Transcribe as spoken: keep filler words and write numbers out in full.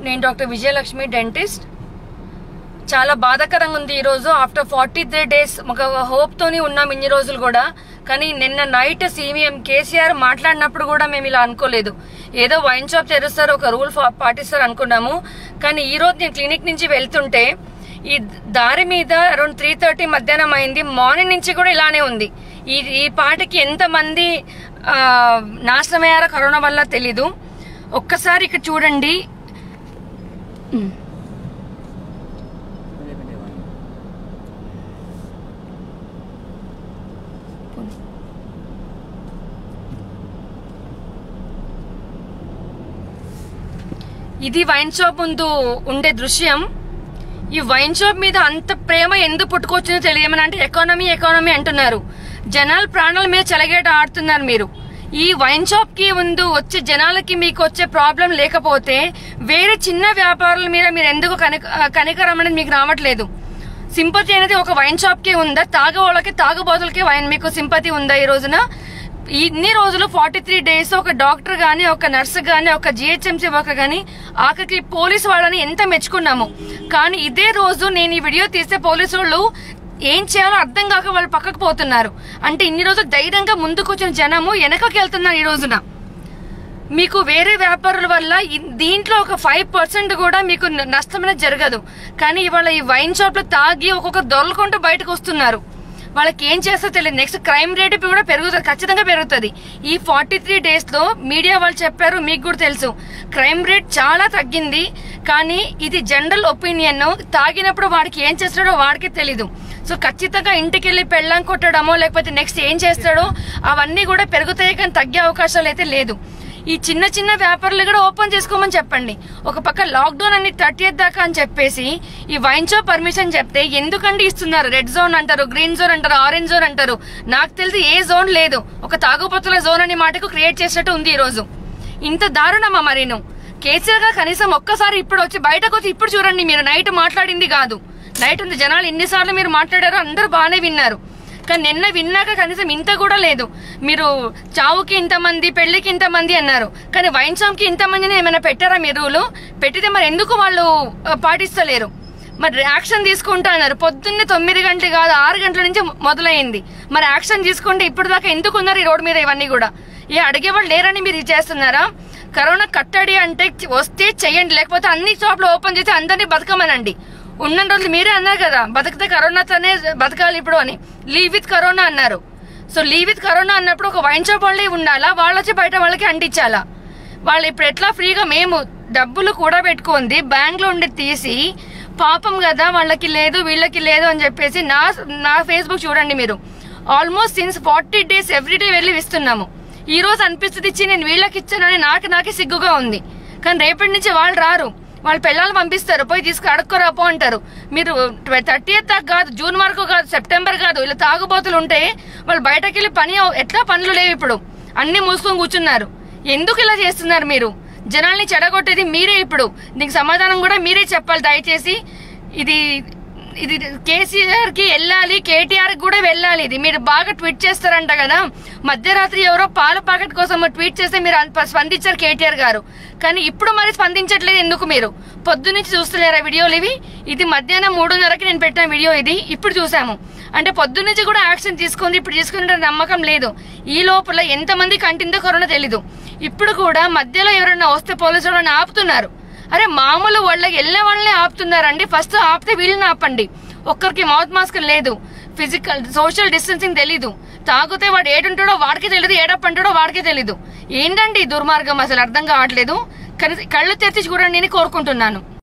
నేను doctor Vijayalakshmi dentist. చాలా బాధాకరంగా ఉంది ఈరోజు. ఆఫ్టర్ ఫార్టీ త్రీ డేస్ ఒక హోప్ తోని ఉన్నాం ఇన్ని రోజులు కూడా. కానీ నిన్న నైట్ సీఎం కేసీఆర్ మాట్లాడినప్పుడు కూడా మేము ఇలా అనుకోలేదు. ఏదో వైన్ షాప్ తెరుస్తారు, ఒక రూల్ పాటిస్తారు అనుకున్నాము. కానీ ఈ రోజు నేను క్లినిక్ నుంచి వెళ్తుంటే ఈ దారి మీద అరౌండ్ త్రీ థర్టీ మధ్యాహ్నం అయింది. మార్నింగ్ నుంచి కూడా ఇలానే ఉంది. ఈ ఈ పాటకి ఎంతమంది నాశనమయ్యారో కరోనా వల్ల తెలీదు. ఒక్కసారి ఇక్కడ చూడండి. ఇది వైన్ షాప్ ముందు ఉండే దృశ్యం. ఈ వైన్ షాప్ మీద అంత ప్రేమ ఎందుకు పుట్టుకొచ్చిందో తెలియమని అంటే ఎకానమీ ఎకానమీ అంటున్నారు. జనాల ప్రాణాల మీద చెలగేట ఆడుతున్నారు మీరు. ఈ వైన్ షాప్ కి ముందు వచ్చే జనాలకి మీకు వచ్చే ప్రాబ్లం లేకపోతే వేరే చిన్న వ్యాపారాల మీద మీరు ఎందుకు కనికరం అనేది మీకు రావట్లేదు. సింపతి అనేది ఒక వైన్ షాప్ కి ఉందా? తాగే వాళ్ళకి తాగుబోతులకి వైన్ మీకు సింపతి ఉందా? ఈ రోజున ఇన్ని రోజులు ఫార్టీ త్రీ డేస్ ఒక డాక్టర్ గానీ, ఒక నర్సు గానీ, ఒక జిహెచ్ఎంసీ వర్కర్ గానీ, ఆఖరికి పోలీసు వాళ్ళని ఎంత మెచ్చుకున్నాము. కానీ ఇదే రోజు నేను ఈ వీడియో తీస్తే పోలీసు వాళ్ళు ఏం చేయాలో అర్థం కాక వాళ్ళు పక్కకు పోతున్నారు. అంటే ఇన్ని రోజులు ధైర్యంగా ముందుకు వచ్చిన జనము వెనకకి వెళ్తున్నారు. ఈ రోజున మీకు వేరే వ్యాపారుల వల్ల దీంట్లో ఒక ఫైవ్ పర్సెంట్ కూడా మీకు నష్టం అనేది జరగదు. కానీ ఇవాళ ఈ వైన్ షాప్ లో తాగి ఒక్కొక్క దొరలుకుంటూ బయటకు వస్తున్నారు. వాళ్ళకి ఏం చేస్తో తెలియదు. నెక్స్ట్ క్రైమ్ రేట్ కూడా పెరుగుతుంది, ఖచ్చితంగా పెరుగుతుంది. ఈ ఫార్టీ త్రీ డేస్ లో మీడియా వాళ్ళు చెప్పారు, మీకు కూడా తెలుసు, క్రైమ్ రేట్ చాలా తగ్గింది. కానీ ఇది జనరల్ ఒపీనియన్. తాగినప్పుడు వాడికి ఏం చేస్తాడో వాడికి తెలీదు. సో ఖచ్చితంగా ఇంటికి వెళ్ళి పెళ్ళం కొట్టడమో లేకపోతే నెక్స్ట్ ఏం చేస్తాడో అవన్నీ కూడా పెరుగుతాయి, కానీ తగ్గే అవకాశాలు అయితే లేదు. ఈ చిన్న చిన్న వ్యాపారులు కూడా ఓపెన్ చేసుకోమని చెప్పండి. ఒక పక్క లాక్డౌన్ అని థర్టీ దాకా అని చెప్పేసి ఈ వైన్ షాప్ పర్మిషన్ చెప్తే ఎందుకంటే ఇస్తున్నారు. రెడ్ జోన్ అంటారు, గ్రీన్ జోన్ అంటారు, ఆరెంజ్ జోన్ అంటారు. నాకు తెలిసి ఏ జోన్ లేదు. ఒక తాగుబోతుల జోన్ అనే మాటకు క్రియేట్ చేసినట్టు ఉంది ఈ రోజు. ఇంత దారుణమా మరీను? కేసీఆర్ గారు కనీసం ఒక్కసారి ఇప్పుడు వచ్చి బయటకు వచ్చి ఇప్పుడు చూడండి. మీరు నైట్ మాట్లాడింది కాదు, నైట్ ఉంది జనాలు ఎన్నిసార్లు మీరు మాట్లాడారో అందరూ బాగానే విన్నారు. కానీ నిన్న విన్నాక కనీసం ఇంత కూడా లేదు. మీరు చావుకి ఇంతమంది, పెళ్లికి ఇంతమంది అన్నారు, కానీ వైన్ షాప్ కి ఇంతమందిని ఏమైనా పెట్టారా మీరు రూలు? పెట్టితే మరి ఎందుకు వాళ్ళు పాటిస్తలేరు? మరి యాక్షన్ తీసుకుంటా అన్నారు. పొద్దున్నే తొమ్మిది గంటలు కాదు ఆరు గంటల నుంచి మొదలైంది. మరి యాక్షన్ తీసుకుంటే ఇప్పుడు దాకా ఎందుకు ఉన్నారు ఈ రోడ్డు మీద? ఇవన్నీ కూడా ఏ అడిగేవాళ్ళు లేరని మీరు చేస్తున్నారా? కరోనా కట్టడి అంటే వస్తే చెయ్యండి, లేకపోతే అన్ని షాప్లు ఓపెన్ చేసి అందరినీ బతకమనండి. ఉన్న రోజులు మీరే అన్నారు కదా, బతికితే కరోనాతోనే బతకాలి ఇప్పుడు అని. లీవ్ విత్ కరోనా అన్నారు. సో లీవ్ విత్ కరోనా అన్నప్పుడు ఒక వైన్ షాప్ వాళ్ళే ఉండాలా? వాళ్ళు వచ్చి బయట వాళ్ళకి అంటించాలా? వాళ్ళు ఇప్పుడు ఎట్లా ఫ్రీగా మేము డబ్బులు కూడా పెట్టుకుంది బ్యాంక్ లో ఉండి తీసి పాపం కదా వాళ్ళకి లేదు వీళ్ళకి లేదు అని చెప్పేసి నా నా ఫేస్బుక్ చూడండి మీరు. Almost since forty days everyday వెళ్ళి ఇస్తున్నాము. ఈ రోజు అనిపిస్తుంది ఇచ్చి నేను వీళ్ళకి ఇచ్చానని నాకు నాకే సిగ్గుగా ఉంది. కానీ రేపటి నుంచి వాళ్ళు రారు, వాళ్ళ పిల్లలు పంపిస్తారు, పోయి తీసుకు అడుక్కోరాపో అంటారు. మీరు థర్టీ దాకా కాదు, జూన్ వరకు కాదు, సెప్టెంబర్ కాదు, ఇలా తాగుబోతులు ఉంటే వాళ్ళు బయటకు వెళ్ళి పని ఎట్లా పనులు లేవు. ఇప్పుడు అన్ని మూసుకొని కూర్చున్నారు. ఎందుకు ఇలా చేస్తున్నారు మీరు? జనాల్ని చెడగొట్టేది మీరే. ఇప్పుడు దీనికి సమాధానం కూడా మీరే చెప్పాలి దయచేసి. ఇది ఇది కేసీఆర్ కి వెళ్ళాలి, కేటీఆర్ కి కూడా వెళ్ళాలి. ఇది మీరు బాగా ట్వీట్ చేస్తారంట కదా. మధ్యరాత్రి ఎవరో పాల ప్యాకెట్ కోసం ట్వీట్ చేస్తే మీరు స్పందించారు కేటీఆర్ గారు. కానీ ఇప్పుడు మరి స్పందించట్లేదు ఎందుకు? మీరు పొద్దున్నుంచి చూస్తలేరా వీడియోలు ఇవి? ఇది మధ్యాహ్నం మూడున్నరకి నేను పెట్టిన వీడియో, ఇది ఇప్పుడు చూసాము. అంటే పొద్దున్నుంచి కూడా యాక్షన్ తీసుకుంది, ఇప్పుడు తీసుకునే నమ్మకం లేదు. ఈ లోపల ఎంతమంది కంటిందో కరోనా తెలీదు. ఇప్పుడు కూడా మధ్యలో ఎవరైనా వస్తే పోలీసు వాళ్ళని ఆపుతున్నారు. అరే మామూలు వాళ్ళకి వెళ్ళే వాళ్ళని ఆపుతున్నారండి. ఫస్ట్ ఆపితే వీళ్ళని ఆపండి. ఒక్కరికి మౌత్ మాస్క్ లేదు, ఫిజికల్ సోషల్ డిస్టెన్సింగ్ తెలీదు. తాగితే వాడు ఏడుంటాడో వాడికి తెలియదు, ఏడప్పంటాడో వాడికి తెలీదు. ఏంటండి దుర్మార్గం? అసలు అర్థం కావట్లేదు. కళ్ళు తెరిచి చూడండి అని కోరుకుంటున్నాను.